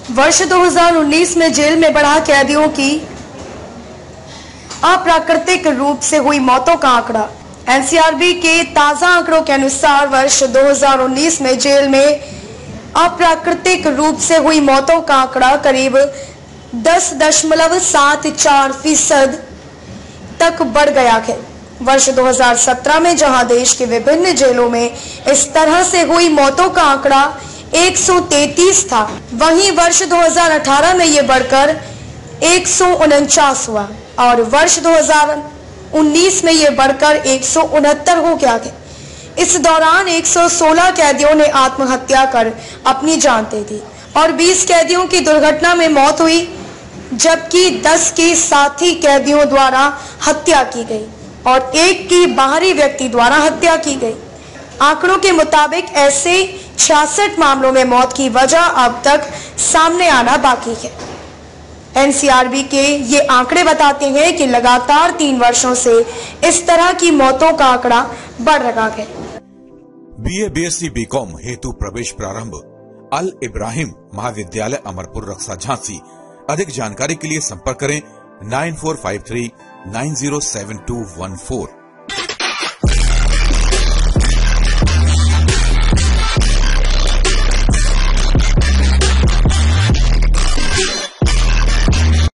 वर्ष 2019 में जेल में बढ़ा कैदियों की अप्राकृतिक रूप से हुई मौतों का आंकड़ा। एनसीआरबी के ताजा आंकड़ों के अनुसार वर्ष 2019 में जेल में अप्राकृतिक रूप से हुई मौतों का आंकड़ा करीब 10.74% तक बढ़ गया है। वर्ष 2017 में जहां देश के विभिन्न जेलों में इस तरह से हुई मौतों का आंकड़ा 133 था, वहीं वर्ष 2018 में ये बढ़कर 149 हुआ और वर्ष 2019 में ये बढ़कर 169 हो गया है। इस दौरान 116 कैदियों ने आत्महत्या कर अपनी जान दे दी और 20 कैदियों की दुर्घटना में मौत हुई, जबकि 10 की साथी कैदियों द्वारा हत्या की गई और 1 की बाहरी व्यक्ति द्वारा हत्या की गई। आंकड़ों के मुताबिक ऐसे 66 मामलों में मौत की वजह अब तक सामने आना बाकी है। एनसीआरबी के ये आंकड़े बताते हैं कि लगातार 3 वर्षों से इस तरह की मौतों का आंकड़ा बढ़ रहा है। बीए, बीएससी, बीकॉम हेतु प्रवेश प्रारंभ। अल इब्राहिम महाविद्यालय अमरपुर रक्सा झांसी। अधिक जानकारी के लिए संपर्क करें 9453907214।